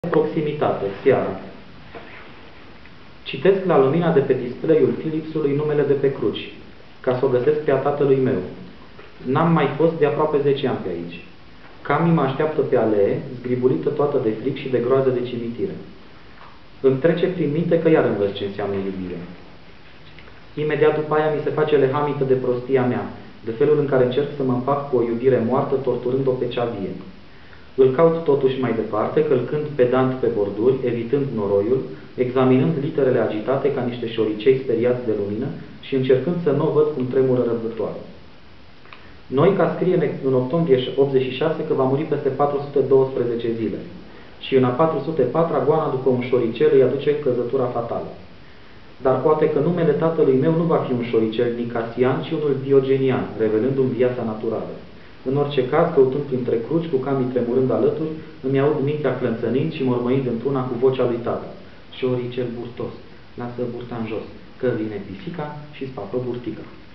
Proximitate, seara. Citesc la lumina de pe display-ul Philipsului numele de pe cruci, ca să o găsesc pe a tatălui meu. N-am mai fost de aproape 10 ani pe aici. Cami mă așteaptă pe alee, zgribulită toată de fric și de groază de cimitire. Îmi trece prin minte că iar învăț ce înseamnă iubire. Imediat după aia mi se face lehamită de prostia mea, de felul în care încerc să mă împac cu o iubire moartă, torturând-o pe cea vie. Îl caut totuși mai departe, călcând pedant pe borduri, evitând noroiul, examinând literele agitate ca niște șoricei speriați de lumină și încercând să nu o văd cum tremură răzbătoare. Noi, ca scrie în octombrie 86 că va muri peste 412 zile și în a 404-a goana după un șoricel îi aduce căzătura fatală. Dar poate că numele tatălui meu nu va fi un șoricel nicasian, ci unul diogenian, revelându-mi viața naturală. În orice caz, căutând printre cruci, cu camii tremurând alături, îmi aud mintea clănțănind și mormăind într-una cu vocea lui tată. Șoricel burtos, lasă burta în jos, că vine pisica și spapă burtica.